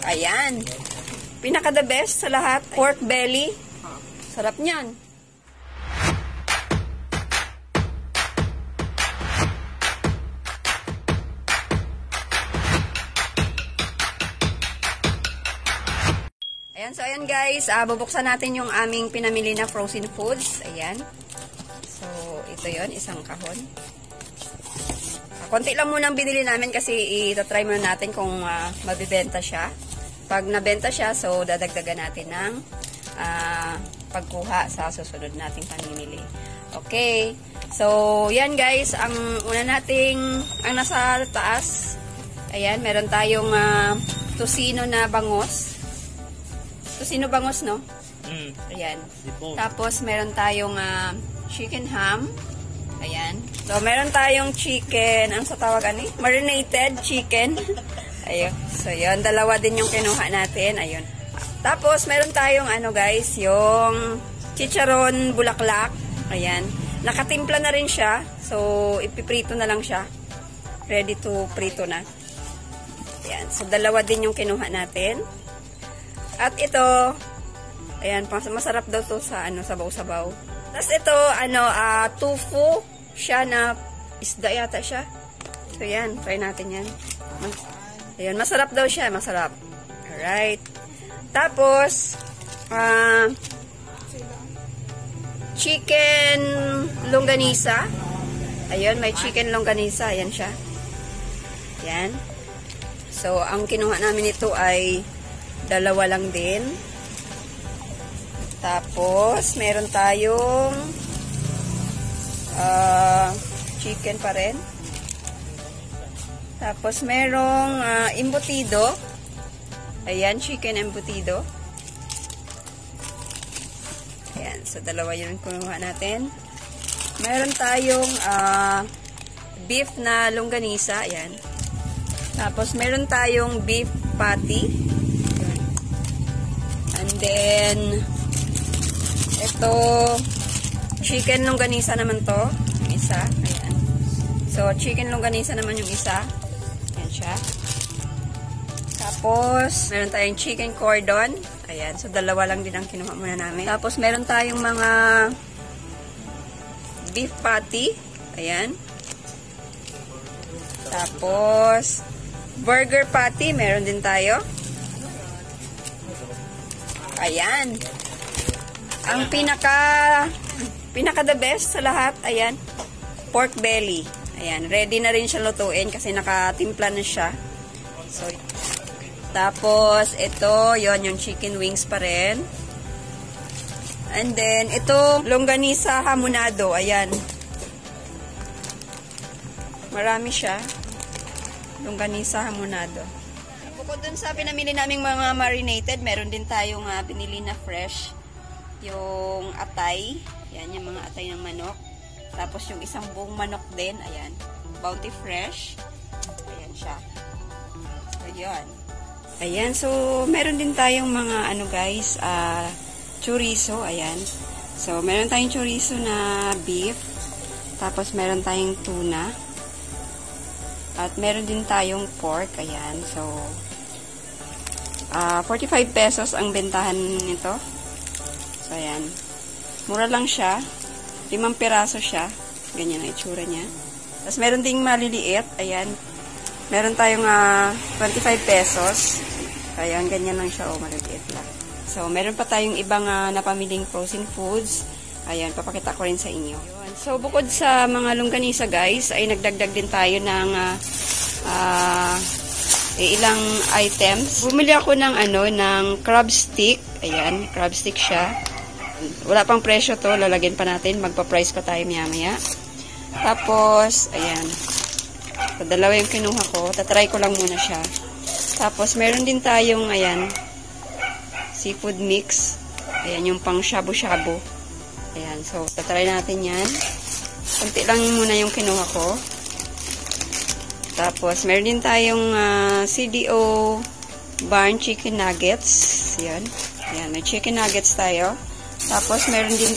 Ayan. Pinaka the best sa lahat, pork belly. Sarap niyan. Ayan, so ayan guys, bubuksan natin yung aming pinamili na frozen foods. Ayan. So, ito yon, isang kahon. Konti lang muna ang binili namin kasi itatry muna natin kung mabibenta siya. Pag nabenta siya, so dadagdagan natin ng pagkuha sa susunod nating pamimili. Okay. So, yan guys, ang una nating, ang nasa taas, ayan, meron tayong tocino na bangos. Tocino bangos, no? Ayan. Tapos, meron tayong chicken ham. Ayan. So, meron tayong chicken. Ang sa tawagan ni? Marinated chicken. Ayun. So, yun. Dalawa din yung kinuha natin. Ayun. Tapos, meron tayong ano guys, yung chicharon bulaklak. Ayan. Nakatimpla na rin siya. So, ipiprito na lang siya. Ready to prito na. Ayan. So, dalawa din yung kinuha natin. At ito, ayan, masarap daw to sa ano, sabaw-sabaw. Tapos ito, ano, tofu siya na isda yata siya. So, yan, try natin yan. Ayan, masarap daw siya, masarap. Alright. Tapos, chicken longganisa. Ayun, may chicken longganisa. Ayan siya. Ayan. So, ang kinuha namin ito ay dalawa lang din. Tapos, meron tayong chicken pa rin. Tapos, merong embutido. Ayan, chicken embutido. Ayan, so dalawa yun kinuha natin. Meron tayong beef na longganisa. Ayan. Tapos, meron tayong beef patty. And then, ito, chicken longganisa naman to. Yung isa. Ayan. So, chicken longganisa naman yung isa. Ayan siya. Tapos, meron tayong chicken cordon. Ayan. So, dalawa lang din ang kinuha muna namin. Tapos, meron tayong mga beef patty. Ayan. Tapos, burger patty. Meron din tayo. Ayan. Ang pinaka the best sa lahat, ayan, pork belly. Ayan, ready na rin siya lutuin kasi nakatimpla na siya. So, tapos, ito, yon yung chicken wings pa rin. And then, ito, longganisa hamonado. Ayan. Marami siya. Longganisa hamonado. Bukod dun sa pinamili naming mga marinated, meron din tayong binili na fresh. Yung atay. Yan, yung mga atay ng manok. Tapos yung isang buong manok din. Ayan. Bounty Fresh. Ayan siya. So, yun. Ayan. So, meron din tayong mga ano guys, chorizo. Ayan. So, meron tayong chorizo na beef. Tapos, meron tayong tuna. At meron din tayong pork. Ayan. So, 45 pesos ang bentahan nito. So, ayan. Mura lang siya. 5 piraso siya. Ganyan ang itsura niya. Tapos, meron ding maliliit. Ayan. Meron tayong 25 pesos. Ayan, ganyan lang siya. O, maliliit lang. So, meron pa tayong ibang napamiling frozen foods. Ayan, papakita ko rin sa inyo. Ayan. So, bukod sa mga longganisa, guys, ay nagdagdag din tayo ng ilang items. Bumili ako ng ng crab stick. Ayan, crab stick siya. Wala pang presyo to, lalagyan pa natin. Magpa-price pa tayo maya-maya. Tapos, ayan. So, dalawa yung kinuha ko. Tatry ko lang muna siya. Tapos, meron din tayong, ayan, seafood mix. Ayan, yung pang shabu-shabu. Ayan, so, tatry natin yan. Kunti lang muna yung kinuha ko. Tapos, meron din tayong CDO barn chicken nuggets. Ayan. Ayan, may chicken nuggets tayo. Tapos, meron din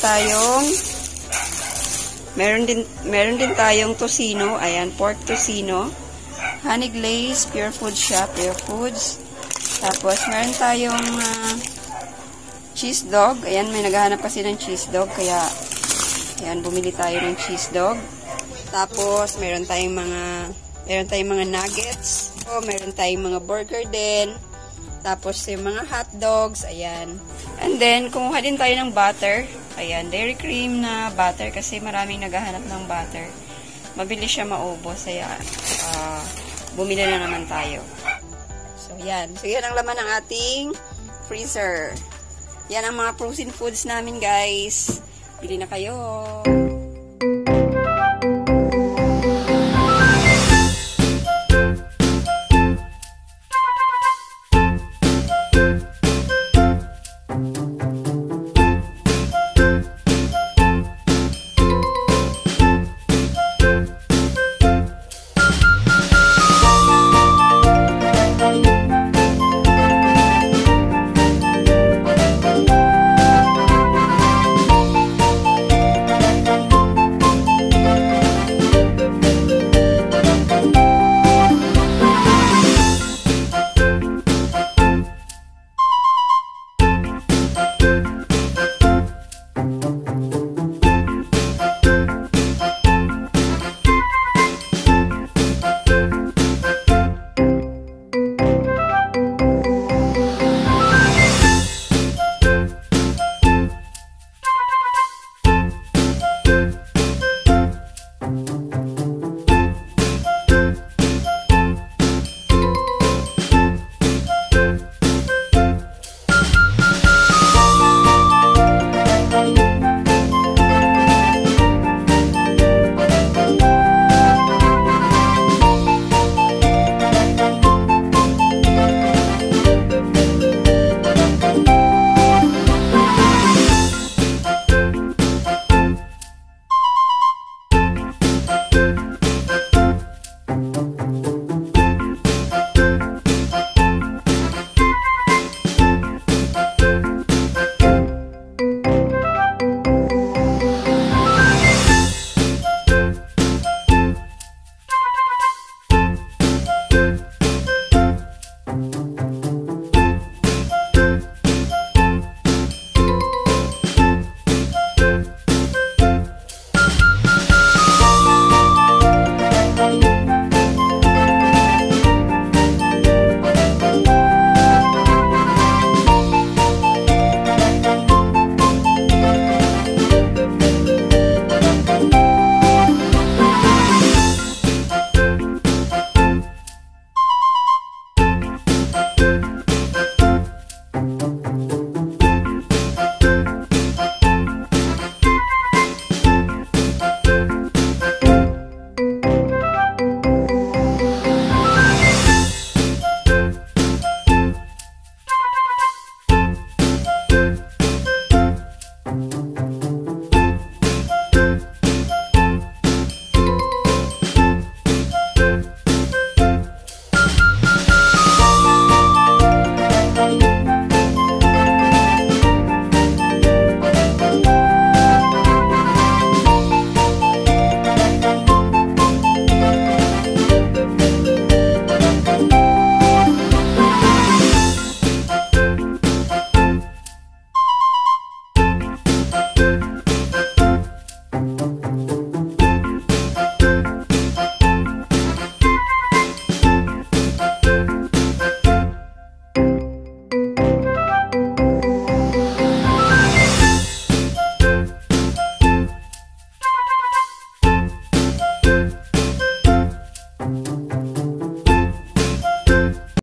tayong tocino. Ayan, pork tocino. Honey glaze, pure food shop, pure foods. Tapos, meron tayong cheese dog. Ayan, may naghahanap kasi ng cheese dog. Kaya, ayan, bumili tayo ng cheese dog. Tapos, meron tayong mga nuggets. Meron tayong mga burger din. Tapos, yung mga hot dogs. Ayan. And then, kumuha din tayo ng butter. Ayan, dairy cream na butter kasi maraming naghahanap ng butter. Mabilis siya maubos. Kaya, bumili na naman tayo. So, yan. So, yan ang laman ng ating freezer. Yan ang mga frozen foods namin, guys. Bili na kayo.